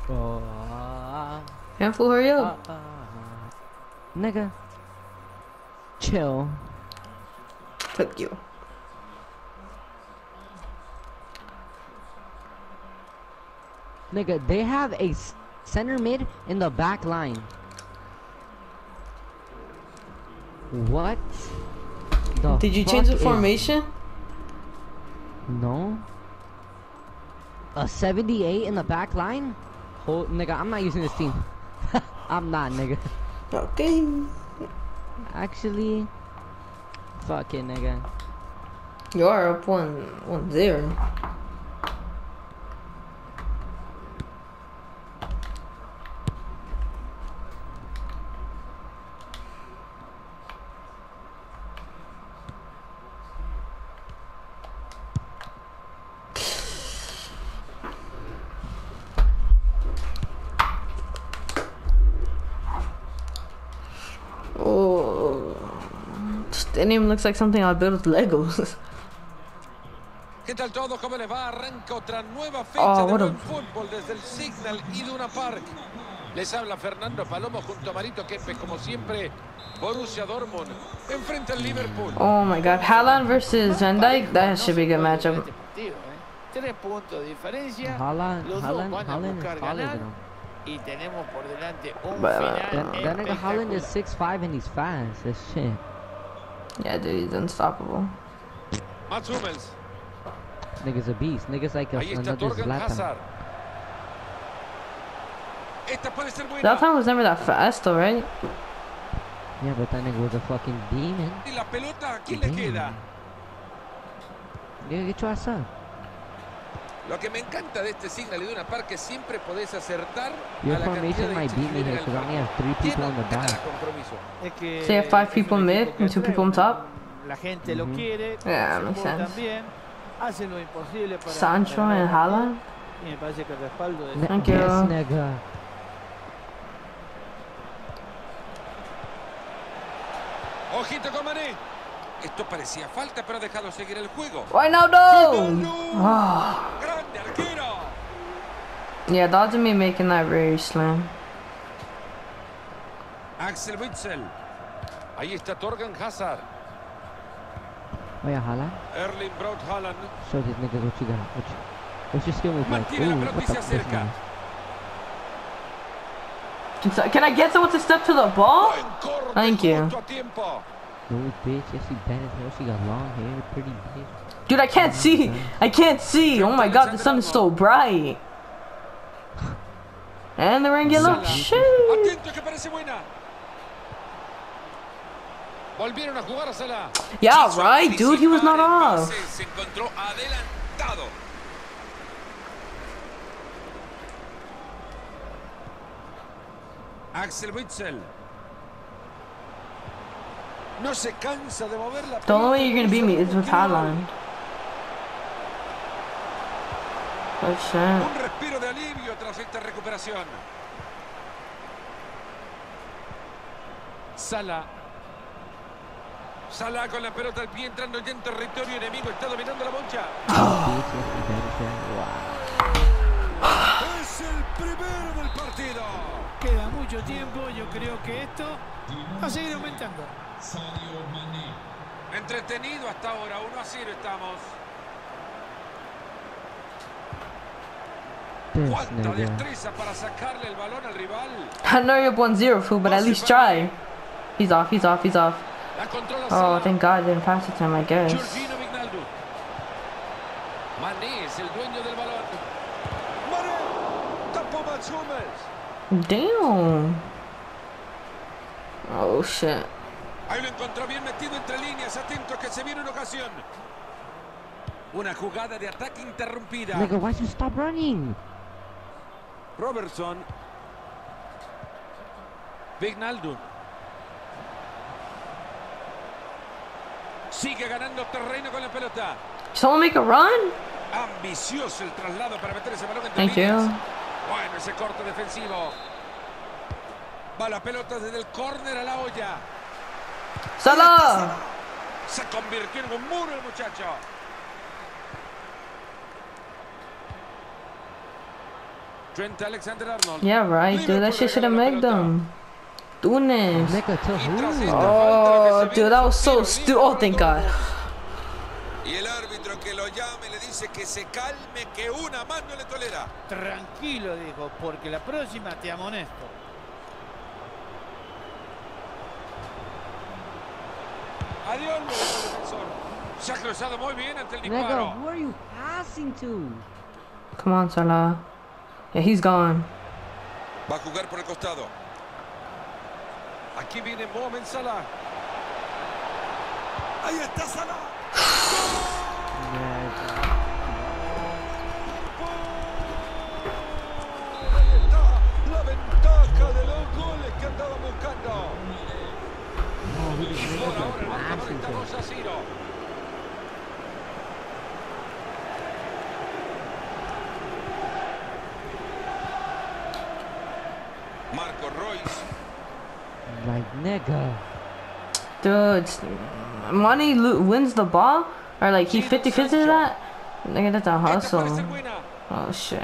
Handful, hurry up. Nigga. Chill. Fuck you. Nigga, they have a center mid in the back line. What? Did you change the formation? No. A 78 in the back line? Oh, nigga, I'm not using this team. I'm not, nigga. Okay. Actually, fuck it, nigga. You are up 1-0. Stadium looks like something I built with Legos. ¿Qué tal todo? ¿Cómo les va? Arranca otra nueva fecha de buen fútbol desde el Signal Iduna Park. Les habla Fernando Palomo junto a Marito Kempes, como siempre, Borussia Dortmund enfrenta al Liverpool. Oh my god, Haaland versus Van Dijk, that should be a good matchup. 3 puntos de diferencia. Haaland Los dos van a is buscar taller ganar. than him. Y tenemos por delante un That nigga Haaland final is 6'5" and he's fast as shit. Yeah, dude, he's unstoppable. Mats Hummels. Nigga's a beast. Nigga's like Ahí está another Torgan Zlatan. Hazard. Esta puede ser buena. That time was never that fast though, right? Yeah, but that nigga was a fucking demon. Y la pelota, ¿a quién le queda? Nigga, get your ass up. Lo que me encanta de este Signal Iduna Park es siempre podés acertar Your a la cantidad formation de might beat me hinchas que here vienen because I al only have 3 partido. people in the Tiene back. cada compromiso. So you have 5 people mid and 2 people on top? La gente lo quiere. Yeah, makes sense. También hacen lo imposible para Sancho and Haaland? y me parece que el respaldo de Thank you. Yes, nigga. Ojito con Mané. Esto parecía falta, pero ha dejado seguir el juego. Why now, no? Oh. ¡Grande arquero! Yeah, dodging me making that very slim. Axel Witsel. Ahí está Torgan Hazard. Oh yeah, Haaland. Erling Braut Haaland. Show this nigga what you got. What's your skill move like? Mantiene la Ooh, pelota what y the se fuck is acerca. this? Can I get someone to step to the ball? Buen corte Thank you. justo a tiempo. No, bitch. Yes, she bad as hell. She got long hair. Pretty bitch. Dude, I can't see. I can't see. Oh my god, the sun is so bright. And the ring yellow. Shit. Atento que parece buena. Volvieron a jugar a Salah. Yeah, right, dude. He was not off. Se encontró adelantado. Axel Witsel. No se cansa de mover la pelota. The only way you're gonna beat me is with Haaland. Oh shit. Un respiro de alivio tras esta recuperación. Salah. Salah con la pelota al pie entrando ya en territorio enemigo. Está dominando la bocha. Bitch, yes, she bad as hell. Wow. Es el primero del partido. Queda mucho tiempo, yo creo que esto va a seguir aumentando. Entretenido hasta ahora, 1-0 estamos. This Cuánta nigga. destreza para sacarle el balón al rival. I know you're up 1-0, fool, but at least try. He's off, he's off, he's off. La controla Oh, Salah. thank God I didn't pass it to him, I guess. Jorginho Wijnaldum. Mané es el dueño del balón. Mané. Tapó Mats Hummels. Damn. Oh shit. Ahí lo encontró bien metido entre líneas. Atento que se viene una ocasión. Una jugada de ataque interrumpida. Nigga, why'd you stop running? Robertson. Wijnaldum. Sigue ganando terreno con la pelota. Someone make a run? Ambicioso el traslado para meter ese balón entre Thank líneas. you. Bueno, ese corte defensivo. Va la pelota desde el córner a la olla. Salah! Se convirtió en un muro el muchacho. Trent Alexander-Arnold. Yeah, right, dude. That shit should have made them. Tunes. Nigga, to who? Oh, dude, that was so stupid. Oh, thank God. Y el árbitro que lo llame le dice que se calme, que una más no le tolera. Tranquilo, dijo, porque la próxima te amonesto. Adiós, el defensor. Se ha cruzado muy bien ante el disparo. Nigga, who are you passing to? Come on, Salah. Yeah, he's gone. Va a jugar por el costado. Aquí viene Mohamed Salah. Ahí está Salah. Ahí está la ventaja de los goles que andaban buscando. Y por ahora el marcador está 2-0. Marco Royce. Like, nigga. Dude, Money wins the ball? Or like he 50-50 to that? Nigga, that's a hustle. Oh shit.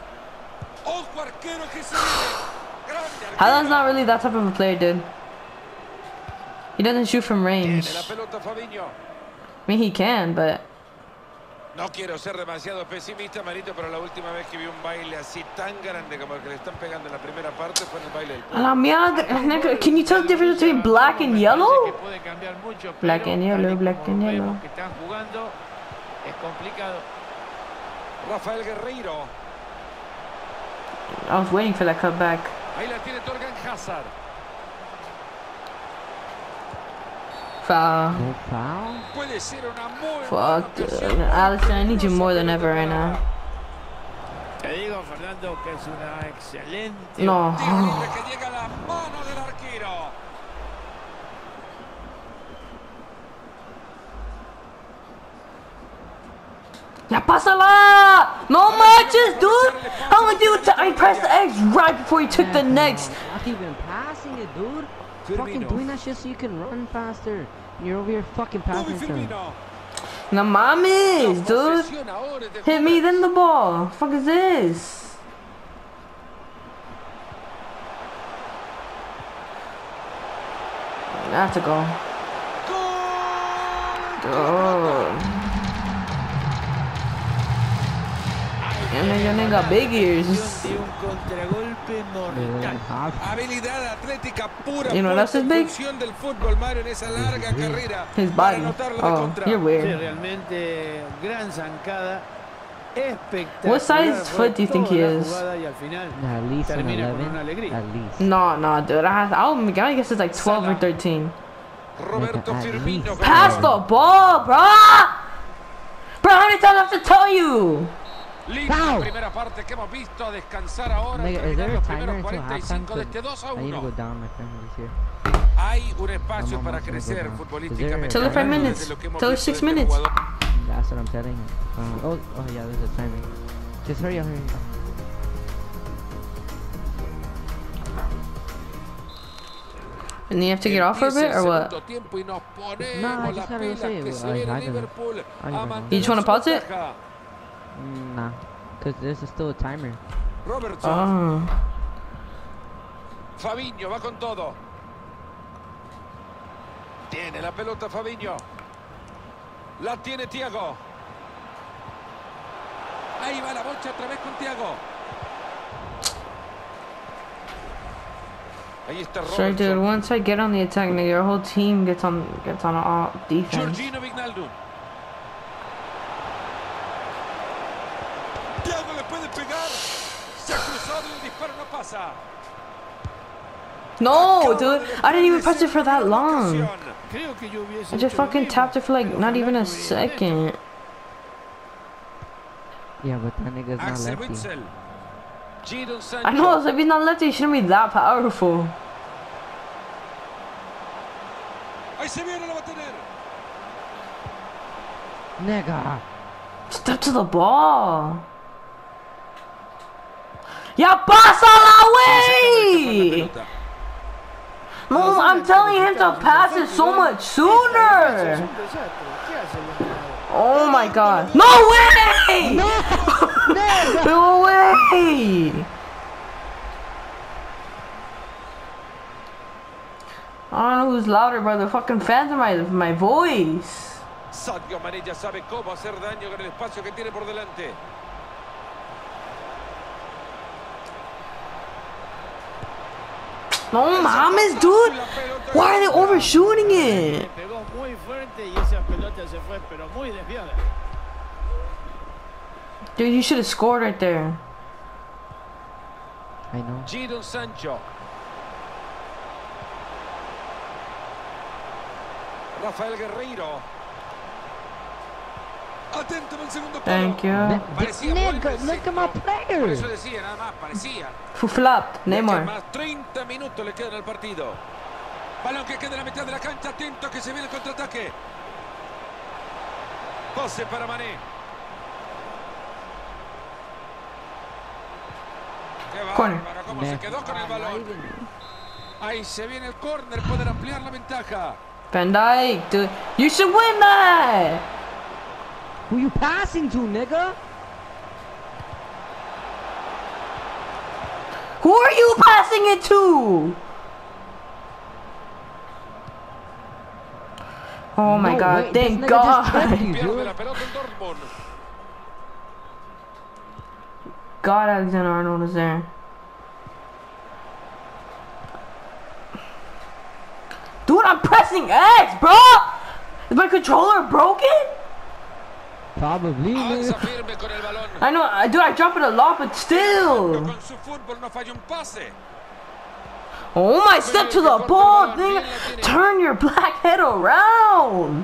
Haaland's not really that type of a player, dude. He doesn't shoot from range. I mean, he can, but... No quiero ser demasiado pesimista, Marito, pero la última vez que vi un baile así tan grande como el que le están pegando en la primera parte fue en el baile del pueblo. A la mierda, nigga, can you tell the difference between black and yellow? Black and yellow, black and yellow. Que están jugando es complicado. Rafael Guerreiro. I was waiting for that cutback. Ahí la tiene Torgan Hazard. Foul. No foul? Puede ser una muy Fuck, dude. Alisson, I need you more than ever right now. Te digo, Fernando, que es una excelente. No. terrible que llega a la mano del arquero. Ya pásala! No matches, dude! How long did I pressed the X right before he took the next? Not even passing it, dude. Fucking doing that shit so you can run faster. You're over here fucking passing them. No mames, dude! Hit me, then the ball. Fuck is this? I have to go. Dude. And nigga got big ears. Habilidad atlética pura. You know what else is big? Del fútbol, Mario, en esa larga carrera. His body. Oh, you're weird. Realmente gran zancada. Espectacular. What size foot do you think he is? At least an 11. At least. No, dude. I guess it's like 12 or 13. Roberto Firmino. Pass the ball, bro! Bro, how many times I have to tell you? La primera parte que hemos visto a descansar ahora. Nigga, is there a timer until halftime? De este 2-1. I need to go down my friend this year. Hay un espacio para crecer futbolísticamente. Till 5 minutes. Till 6 minutes. That's what I'm telling you. Oh yeah, there's a timer. Just hurry up, hurry up. And you have to get off for a bit, or what? No, I just gotta say You just want to pause it? Nah, because there's still a timer. Oh. Fabinho va con todo. Tiene la pelota Fabinho. La tiene Thiago. Ahí va la bocha otra vez con Thiago. Ahí está Robertson. Sure, dude. Once I get on the attack, nigga, your whole team gets on defense. Jorginho Wijnaldum. Thiago le puede pegar. Se ha cruzado y el disparo no pasa. No, dude. I didn't even press it for that long. I just fucking tapped it for like not even a second. Yeah, but that nigga's not lefty. I know, so if he's not lefty, he shouldn't be that powerful. Ahí se viene, la va a tener. Nigga. Step to the ball. Ya pásala, wey! No, I'm telling him to pass it so much sooner. Oh my god. No way! No way! was louder, bro. The fucking fans of my voice. Sadio Mané ya sabe cómo hacer daño con el espacio que tiene por delante. No mames, dude. Why are they overshooting it? Pegó muy fuerte y esa pelota se fue, pero muy desviada. Dude, you should have scored right there. I know. Jadon Sancho. Rafael Guerreiro. Atento en el segundo palo. Thank you. Parecía Nigga, look at my Por player. eso decía, nada más, parecía. Who flopped? Neymar. Más 30 minutos le quedan al partido. Balón que queda en la mitad de la cancha. Atento que se viene el contraataque. Pose para Mané. Qué Corner. bárbaro, cómo se quedó con el balón. Ahí se viene el córner, poder ampliar la ventaja. Van Dijk, dude. You should win that. Who you passing to, nigga? Who are you passing it to? Oh my No god, way, this thank nigga just tripped God. you, Pierde dude. la pelota en Dortmund. God, Alexander Arnold is there. Dude, I'm pressing X, bro! Is my controller broken? Probably, Avanza nigga. firme con el balón. I know, dude, I drop it a lot, but still. Con su fútbol no falla un pase. Oh my, step to the ball, nigga. Turn your black head around.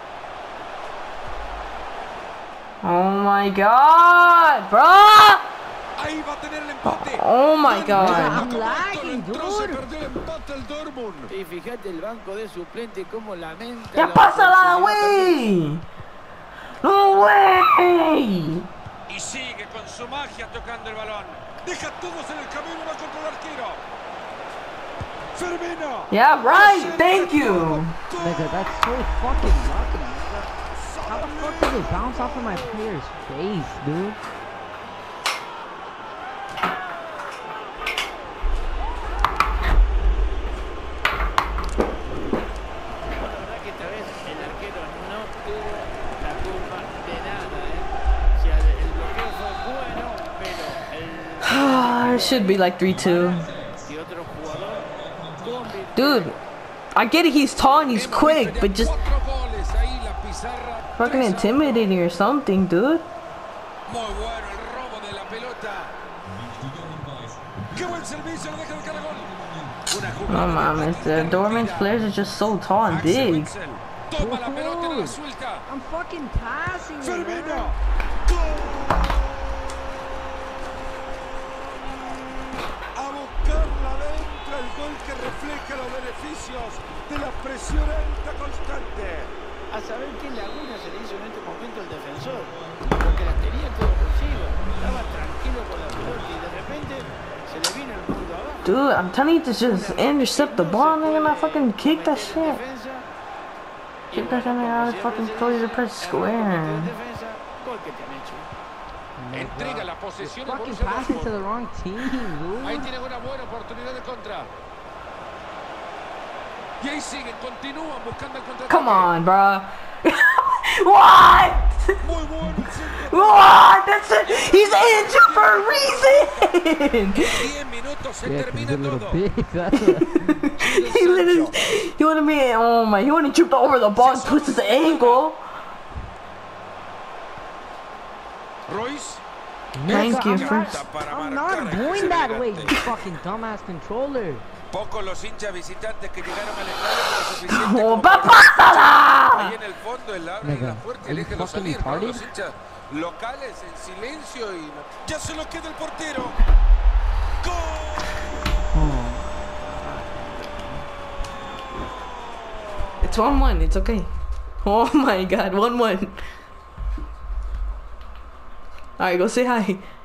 Oh my god, bro. Ahí va a tener el empate. Oh my god. I'm lagging, Entró, se dude. perdió el empate el Dortmund. Y fíjate el banco de suplente cómo lamenta. Ya la pásala, oportunidad wey. No way. Y sigue con su magia tocando el balón. Deja a todos en el camino, va contra el arquero. Firmino. Yeah, right. Thank you. Nigga, that's so fucking lucky, nigga. How the fuck did it bounce off of my player's face, dude? La verdad que esta vez el arquero no tuvo la culpa de nada, O sea, el bloqueo fue bueno, pero It should be like 3-2. y otro jugador convirtió. Dude, I get it, he's tall and he's quick, but just Cuatro goles ahí la pizarra. fucking 3-1. intimidating or something, dude. Muy bueno el robo de la pelota. Qué buen servicio, le deja el caragol. Una jugada No mames, the Dortmund's players are just so tall and Axel big. Witsel. Toma la pelota y la suelta. I'm fucking passing it, Firmino. man. A buscarla dentro, el gol que refleja los beneficios de la presión alta constante. A saber qué laguna se le hizo en este momento el defensor, porque la tenía todo consigo, estaba tranquilo con la pelota y de repente se le vino el mundo abajo. Dude, I'm telling you to just intercept the ball, nigga, not fucking kick that shit. Defensa, y Kick that shit, bueno, nigga, I como was siempre fucking se told you to dice, press error square. cometido en defensa, gol que te han hecho. Entrega la posesión al Fucking Borussia passing to Dortmund. the wrong team, Ahí dude. tiene una buena oportunidad de contra. Y ahí siguen, continúan buscando el contraataque. Come on, bro. What? Muy bueno el centro. What? That's it. He's injured for a reason. 10 minutos se Yeah, 'cause termina he's a little todo. big. That's what. He literally, he wanted me. Oh my, he wanted to trip over the ball and twist his ankle. Royce. Thank you I'm for. not doing that way, you fucking dumbass controller. Pocos los hinchas visitantes que llegaron al estadio con lo suficiente Oh, como para- pásala. Ahí en el fondo él abre Nigga, la puerta y are you déjelo fucking salir, ¿no? retarded? Los hinchas locales en silencio y ya se lo queda el portero. It's 1-1. It's okay. Oh my god, 1-1. Alright, go say hi.